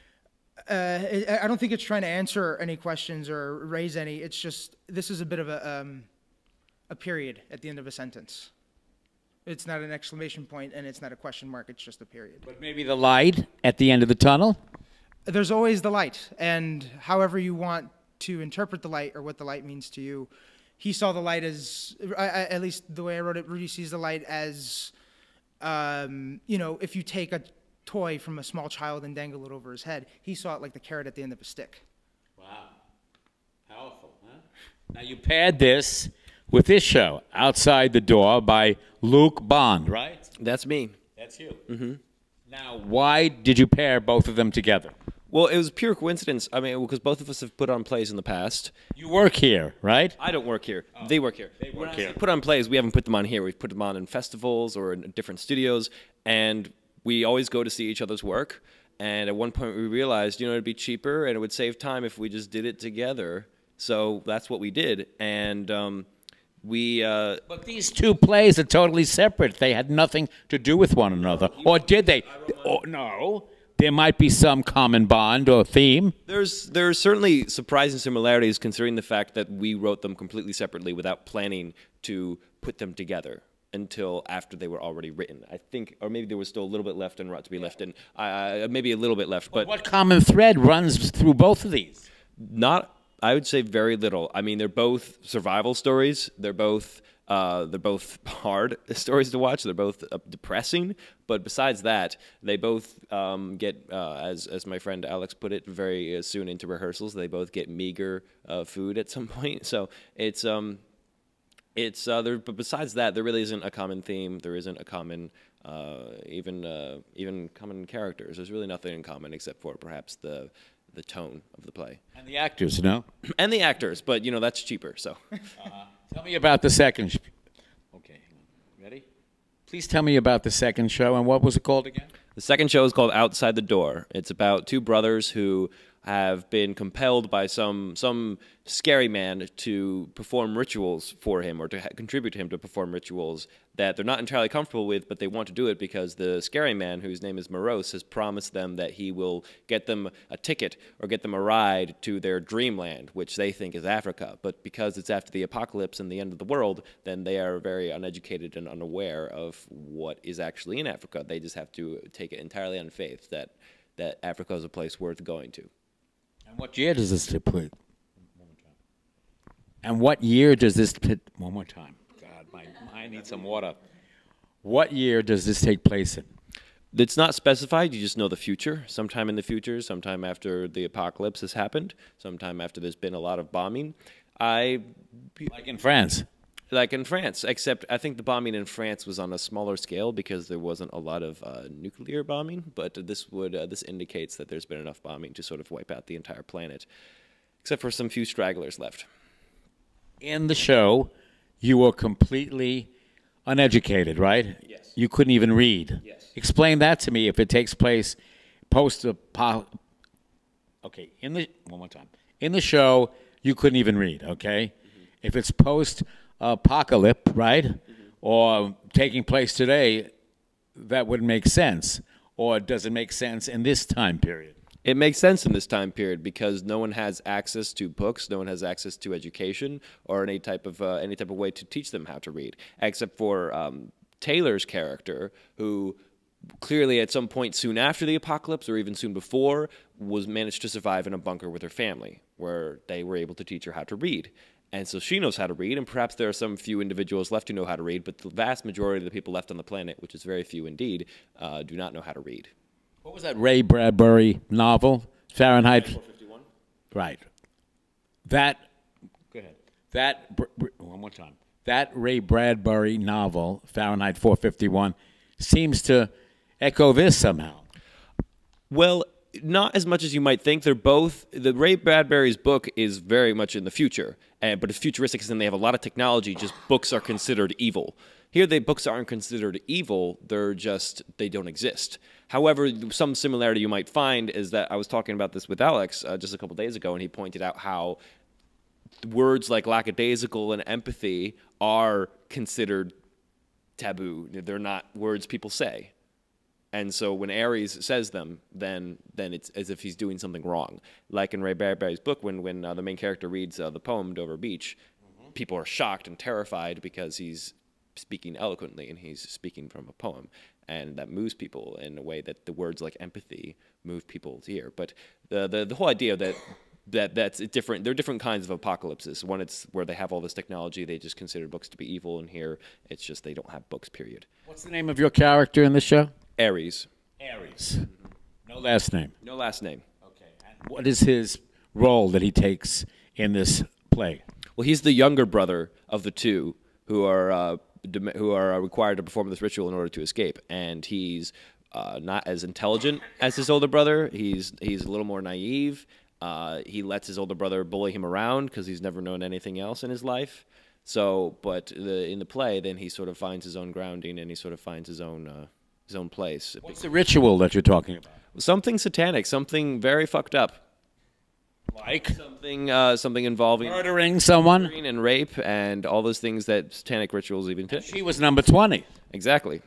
Uh, I I don't think it's trying to answer any questions or raise any. It's just this is a bit of a um, a period at the end of a sentence. It's not an exclamation point, and it's not a question mark. It's just a period. But maybe the light at the end of the tunnel. There's always the light, and however you want to interpret the light or what the light means to you, he saw the light as, I, I, at least the way I wrote it, Rudy sees the light as, um, you know, if you take a toy from a small child and dangle it over his head, he saw it like the carrot at the end of a stick. Wow. Powerful, huh? Now you paired this with this show, Outside the Door, by Luke Bond, right? That's me. That's you. Mm-hmm. Now, why did you pair both of them together? Well, it was pure coincidence. I mean, because both of us have put on plays in the past. You work here, right? I don't work here. They work here. They work When I here. say put on plays, we haven't put them on here. We've put them on in festivals or in different studios, and we always go to see each other's work. And at one point, we realized, you know, it'd be cheaper and it would save time if we just did it together. So that's what we did, and um, we. Uh, But these two plays are totally separate. They had nothing to do with one another. Or did they? Oh, no. There might be some common bond or theme. There's there's certainly surprising similarities considering the fact that we wrote them completely separately without planning to put them together until after they were already written. I think, or maybe there was still a little bit left and to be left in. Uh, maybe a little bit left, but What common thread runs through both of these? not. I would say very little. I mean, they're both survival stories. They're both. Uh, they're both hard stories to watch. They're both uh, depressing, but besides that, they both um, get, uh, as as my friend Alex put it, very uh, soon into rehearsals. They both get meager uh, food at some point. So it's um, it's uh, there. But besides that, there really isn't a common theme. There isn't a common uh, even uh, even common characters. There's really nothing in common except for perhaps the the tone of the play And the actors, no? and the actors. But you know that's cheaper. So. Tell me about the second. Sh- okay, ready? Please tell me about the second show and what was it called again? The second show is called Outside the Door. It's about two brothers who have been compelled by some some scary man to perform rituals for him, or to ha- contribute to him to perform rituals that they're not entirely comfortable with, but they want to do it because the scary man, whose name is Morose, has promised them that he will get them a ticket or get them a ride to their dreamland, which they think is Africa. But because it's after the apocalypse and the end of the world, then they are very uneducated and unaware of what is actually in Africa. They just have to take it entirely on faith that, that Africa is a place worth going to. And what year does this take place? And what year does this pit? One more time. God, my, I need some water. What year does this take place in? It's not specified. You just know the future. Sometime in the future, sometime after the apocalypse has happened, sometime after there's been a lot of bombing. I Like in France. like in France, except I think the bombing in France was on a smaller scale because there wasn't a lot of uh, nuclear bombing. But this would uh, this indicates that there's been enough bombing to sort of wipe out the entire planet, except for some few stragglers left. In the show, you were completely uneducated, right? Yes. You couldn't even read. Yes. Explain that to me. If it takes place post apo okay, in the one more time. In the show, you couldn't even read. Okay, mm-hmm. If it's post apocalypse, right, mm-hmm. or taking place today, that would make sense. Or does it make sense in this time period? It makes sense in this time period because no one has access to books, no one has access to education or any type of uh, any type of way to teach them how to read, except for um, Taylor's character, who clearly at some point soon after the apocalypse or even soon before was managed to survive in a bunker with her family, where they were able to teach her how to read. And so she knows how to read, and perhaps there are some few individuals left who know how to read, but the vast majority of the people left on the planet, which is very few indeed, uh, do not know how to read. What was that Ray Bradbury novel? Fahrenheit four fifty-one? Right. That. Go ahead. That. br- br- One more time. That Ray Bradbury novel, Fahrenheit four fifty-one, seems to echo this somehow. Well, not as much as you might think. They're both, the Ray Bradbury's book is very much in the future, uh, but it's futuristic and they have a lot of technology, just books are considered evil. Here, the books aren't considered evil, they're just, they don't exist. However, some similarity you might find is that I was talking about this with Alex uh, just a couple days ago, and he pointed out how words like lackadaisical and empathy are considered taboo. They're not words people say. And so when Ares says them, then then it's as if he's doing something wrong. Like in Ray Bradbury's book, when, when uh, the main character reads uh, the poem Dover Beach, mm-hmm. people are shocked and terrified because he's speaking eloquently and he's speaking from a poem. And that moves people in a way that the words like empathy move people's ear. But the the, the whole idea that that that's different. There are different kinds of apocalypses. One, it's where they have all this technology, they just consider books to be evil, and here it's just they don't have books, period. What's the name of your character in the show? Ares. Ares. No last name. No last name. Okay. And what is his role that he takes in this play? Well, he's the younger brother of the two who are uh, dem- who are required to perform this ritual in order to escape, and he's uh, not as intelligent as his older brother. He's he's a little more naive. Uh, he lets his older brother bully him around because he's never known anything else in his life. So, but the, in the play, then he sort of finds his own grounding and he sort of finds his own uh, his own place. What's the ritual that you're talking about? Something satanic, something very fucked up. Like? Something uh, something involving Murdering someone? murdering and rape and all those things that satanic rituals even teach. She was number twenty. Exactly.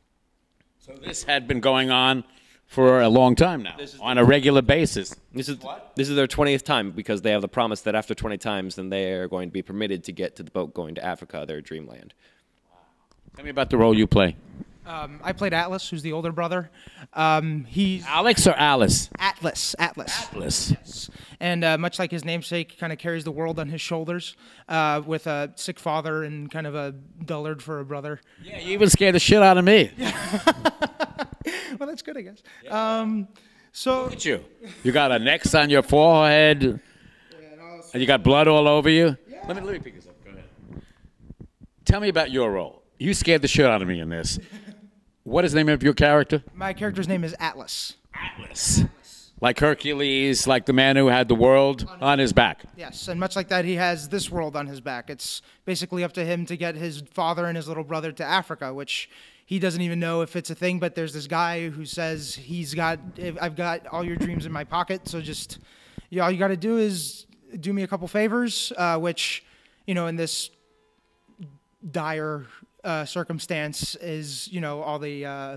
So this had been going on for a long time now, on a regular basis. This is this is their twentieth time because they have the promise that after twenty times, then they are going to be permitted to get to the boat going to Africa, their dreamland. Tell me about the role you play. Um, I played Atlas, who's the older brother. Um, he's Alex or Alice? Atlas. Atlas. Atlas. And uh, much like his namesake, kind of carries the world on his shoulders, uh, with a sick father and kind of a dullard for a brother. Yeah, you even scared the shit out of me. Well, that's good, I guess. Um, so Look at you. You got an X on your forehead, and you got blood all over you. Let me let me pick this up. Go ahead. Tell me about your role. You scared the shit out of me in this. What is the name of your character? my character's name is Atlas. Atlas. Like Hercules, like the man who had the world on his back. Yes, and much like that, he has this world on his back. It's basically up to him to get his father and his little brother to Africa, which he doesn't even know if it's a thing. But there's this guy who says he's got, I've got all your dreams in my pocket. So just, yeah, all you got to do is do me a couple favors, uh, which, you know, in this dire uh, circumstance is, you know, all the uh,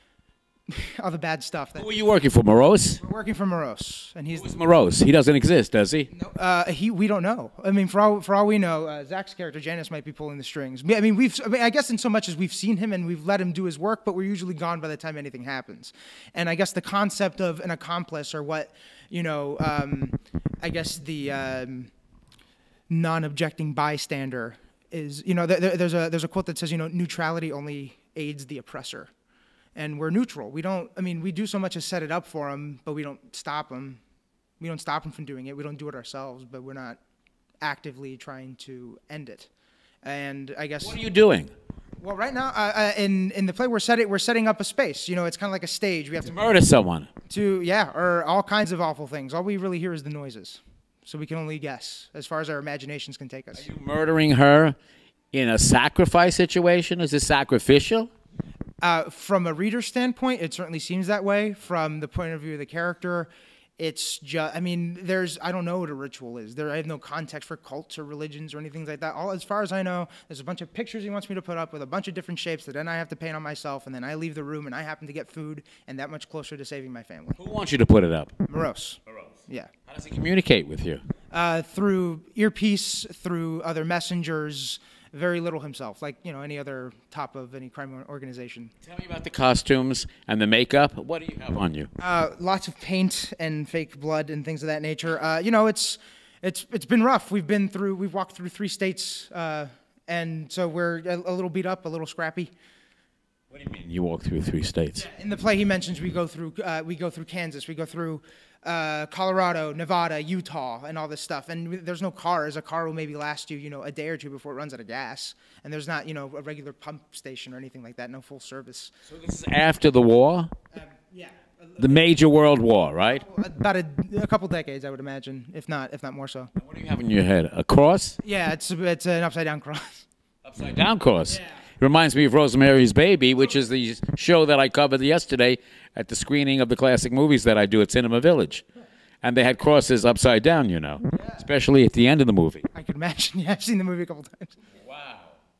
all the bad stuff. That Who are you working for, Morose? we're working for Morose, and he's Who's Morose? He doesn't exist, does he? uh, he. We don't know. I mean, for all for all we know, uh, Zach's character Janus might be pulling the strings. I mean, we've. I mean, I guess in so much as we've seen him and we've let him do his work, but we're usually gone by the time anything happens. And I guess the concept of an accomplice, or what, you know, um, I guess the um, non-objecting bystander is, you know, there, there's a there's a quote that says, you know, neutrality only aids the oppressor. And we're neutral. We don't, I mean, we do so much as set it up for them, but we don't stop them. We don't stop them from doing it. We don't do it ourselves, but we're not actively trying to end it. And I guess. What are you doing? Well, right now, uh, uh, in in the play, we're setting we're setting up a space. You know, it's kind of like a stage. We have to Murder someone. to yeah, or all kinds of awful things. All we really hear is the noises, so we can only guess as far as our imaginations can take us. You murdering her in a sacrifice situation? Is this sacrificial? Uh, from a reader standpoint, it certainly seems that way. From the point of view of the character, it's just, I mean, there's, I don't know what a ritual is. There, I have no context for cults or religions or anything like that. All, as far as I know, there's a bunch of pictures he wants me to put up with a bunch of different shapes that then I have to paint on myself, and then I leave the room and I happen to get food and that much closer to saving my family. Who wants you to put it up? Morose. Yeah. How does he communicate with you? Uh, through earpiece, through other messengers, very little himself, like, you know, any other top of any crime organization. Tell me about the costumes and the makeup. What do you have on you? Uh, lots of paint and fake blood and things of that nature. Uh, you know, it's it's it's been rough. We've been through, we've walked through three states, uh, and so we're a, a little beat up, a little scrappy. What do you mean? You walk through three states. In the play, he mentions we go through uh, we go through Kansas, we go through uh, Colorado, Nevada, Utah, and all this stuff. And we, there's no cars. A car will maybe last you, you know, a day or two before it runs out of gas. And there's not, you know, a regular pump station or anything like that. No full service. So this is after the war? Um, yeah. The major world war, right? About a, a couple decades, I would imagine, if not if not more so. What do you have in your head? A cross? Yeah, it's it's an upside down cross. Upside down cross? Yeah. It reminds me of Rosemary's Baby, which is the show that I covered yesterday at the screening of the classic movies that I do at Cinema Village. And they had crosses upside down, you know, yeah. Especially at the end of the movie. I could imagine. Yeah, I've seen the movie a couple times. Wow.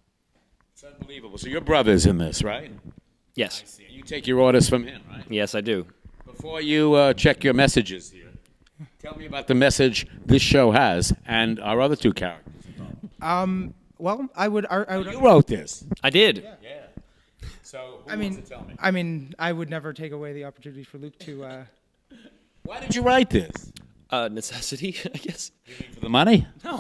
It's unbelievable. So your brother's in this, right? Yes. I see. You take your orders from him, right? Yes, I do. Before you uh, check your messages here, tell me about the message this show has and our other two characters. Um... Well, I would. I, I would. You wrote this. I did. Yeah. yeah. So, who I mean, wants to tell me? I mean, I would never take away the opportunity for Luke to. Uh, Why did you write this? Uh, necessity, I guess. You mean for the money? No.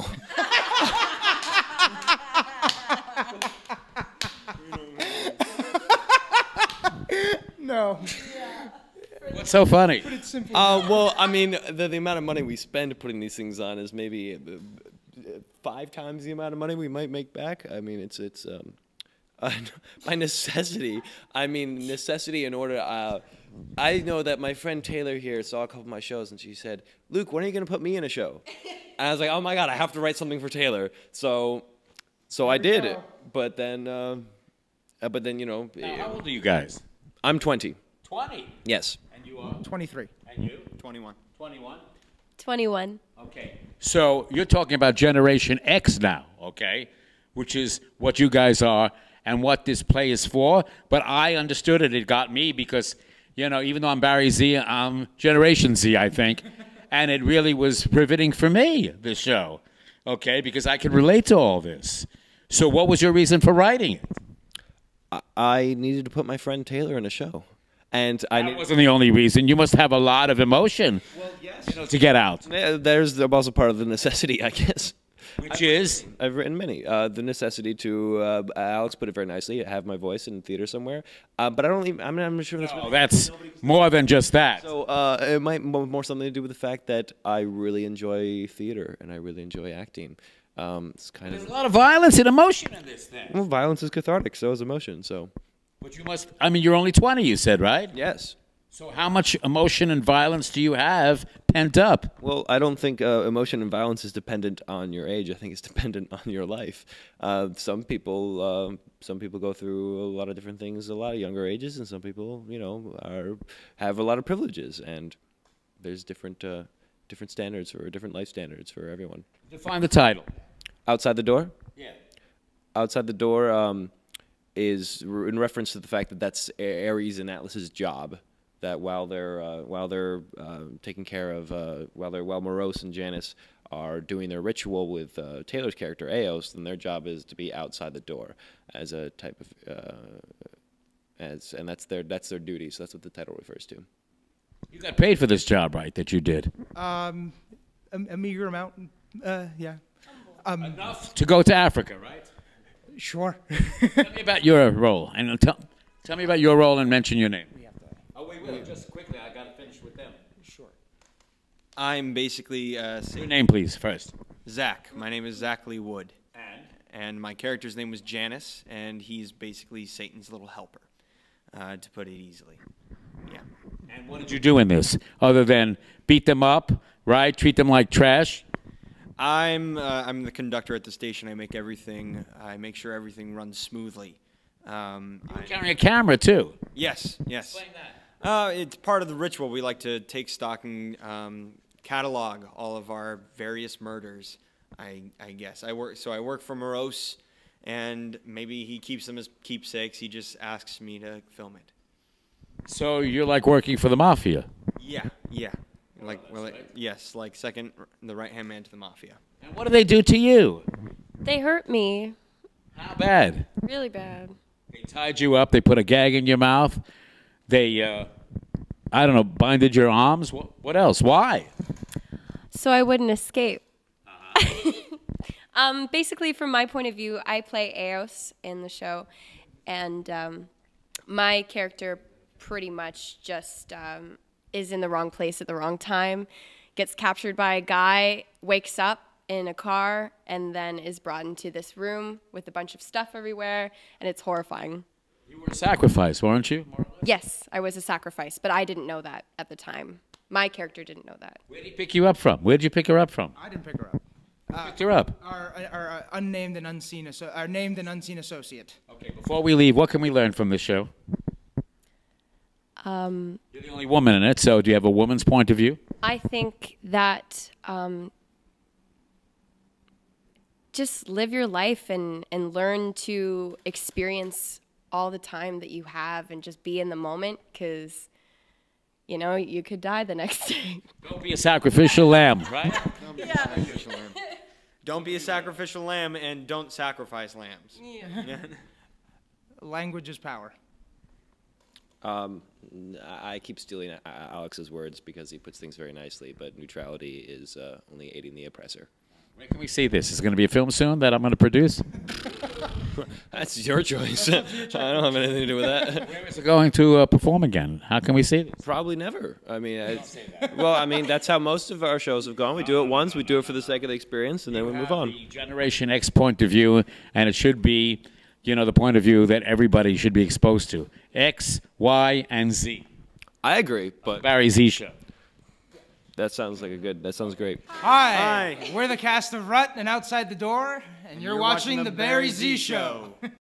no. What's so funny? But it's simple. Uh, well, I mean, the, the amount of money we spend putting these things on is maybe uh, five times the amount of money we might make back. I mean, it's it's um, uh, by necessity. I mean, necessity in order. Uh, I know that my friend Taylor here saw a couple of my shows, and she said, "Luke, when are you going to put me in a show?" And I was like, "Oh my God, I have to write something for Taylor." So, so I did it. But then, uh, uh, but then you know, Now, how old are you guys? I'm twenty. Twenty. Yes. And you are? twenty-three. And you? twenty-one. Twenty-one. twenty-one. Okay. So you're talking about Generation X now, okay, which is what you guys are and what this play is for. But I understood it. It got me because, you know, even though I'm Barry Z, I'm Generation Z, I think. And it really was riveting for me, this show, okay, because I could relate to all this. So what was your reason for writing it? I, I needed to put my friend Taylor in a show. And I That wasn't the only reason. You must have a lot of emotion Well, yes. you know, to get out. Yeah, there's also part of the necessity, I guess. Which is? I've written many. Uh, the necessity to, uh, Alex put it very nicely, have my voice in theater somewhere. Uh, but I don't even, I'm not I'm sure that's Oh, really, that's more than just that. So uh, it might more, more something to do with the fact that I really enjoy theater and I really enjoy acting. Um, it's kind There's of a lot of violence and emotion in this thing. well, violence is cathartic, so is emotion. So But you must, I mean, you're only twenty, you said, right? yes, So how much emotion and violence do you have pent up? Well, I don't think uh, emotion and violence is dependent on your age. I think it's dependent on your life. Uh, some people, uh, some people go through a lot of different things at a lot of younger ages, and some people, you know, are have a lot of privileges. And there's different, uh, different standards or different life standards for everyone. Define the title. Outside the door. Yeah. Outside the door um, is re- in reference to the fact that that's A- Ares and Atlas's job. That while they're uh, while they're uh, taking care of uh, while they're while Morose and Janice are doing their ritual with uh, Taylor's character Eos, then their job is to be outside the door as a type of uh, as and that's their that's their duty. So that's what the title refers to. You got paid for this job, right? That you did. Um, a, a meager amount. Uh, yeah. Um, Enough to go to Africa, right? Sure. Tell me about your role, and tell, tell me about your role and mention your name. Oh, wait, wait, just quickly, I got to finish with them. Sure. I'm basically uh, Your Satan. name, please, first. Zach. My name is Zach Lee Wood. And? And my character's name was Janus, and he's basically Satan's little helper, uh, to put it easily. Yeah. And what did you do in this, other than beat them up, right? Treat them like trash? I'm uh, I'm the conductor at the station. I make everything. I make sure everything runs smoothly. Um, I, Carrying a camera, too. yes, yes. Explain that. Uh, it's part of the ritual. We like to take stock and um, catalog all of our various murders. I I guess I work. So I work for Morose, and maybe he keeps them as keepsakes. He just asks me to film it. So you're like working for the mafia. Yeah, yeah. Like well, like, yes, like second, the right hand man to the mafia. And what do they do to you? They hurt me How bad? really bad. They tied you up. They put a gag in your mouth. They, uh, I don't know, binded your arms. What, what else? Why? So I wouldn't escape. um, basically, from my point of view, I play Eos in the show, and um, my character pretty much just um, is in the wrong place at the wrong time, gets captured by a guy, wakes up in a car, and then is brought into this room with a bunch of stuff everywhere, and it's horrifying. You were a sacrifice, weren't you? More or less? Yes, I was a sacrifice, but I didn't know that at the time. My character didn't know that. Where did he pick you up from? Where did you pick her up from? I didn't pick her up. Who picked her up? Our, our, our unnamed and unseen, asso- our named and unseen associate. Okay, before we leave, what can we learn from this show? Um, You're the only woman in it, so do you have a woman's point of view? I think that um, just live your life and, and learn to experience all the time that you have and just be in the moment, because, you know, you could die the next day. Don't be a sacrificial lamb, right? Don't be a sacrificial lamb, and don't sacrifice lambs. Yeah. Language is power. Um, I I keep stealing A- Alex's words because he puts things very nicely, but neutrality is uh, only aiding the oppressor. Where can we see this? Is it going to be a film soon that I'm going to produce? That's your choice. I don't have anything to do with that. Where is it going to uh, perform again? How can we see this? Probably never. I mean, it's, well, I mean, that's how most of our shows have gone. We do it once, we do it for the sake of the experience, and then we move on. The Generation X point of view, and it should be, you know, the point of view that everybody should be exposed to. X, Y, and Z. I agree, but Barry Z Show. that sounds like a good. That sounds great. Hi, Hi. we're the cast of Rut and Outside the Door, and, you're, watching, the Barry Z Show.